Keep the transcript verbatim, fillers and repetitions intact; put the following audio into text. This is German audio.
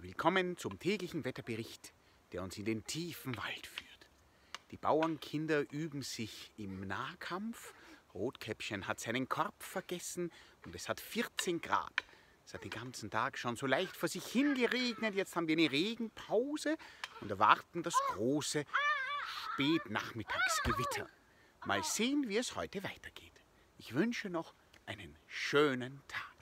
Willkommen zum täglichen Wetterbericht, der uns in den tiefen Wald führt. Die Bauernkinder üben sich im Nahkampf. Rotkäppchen hat seinen Korb vergessen und es hat vierzehn Grad. Es hat den ganzen Tag schon so leicht vor sich hingeregnet. Jetzt haben wir eine Regenpause und erwarten das große Spätnachmittagsgewitter. Mal sehen, wie es heute weitergeht. Ich wünsche noch einen schönen Tag.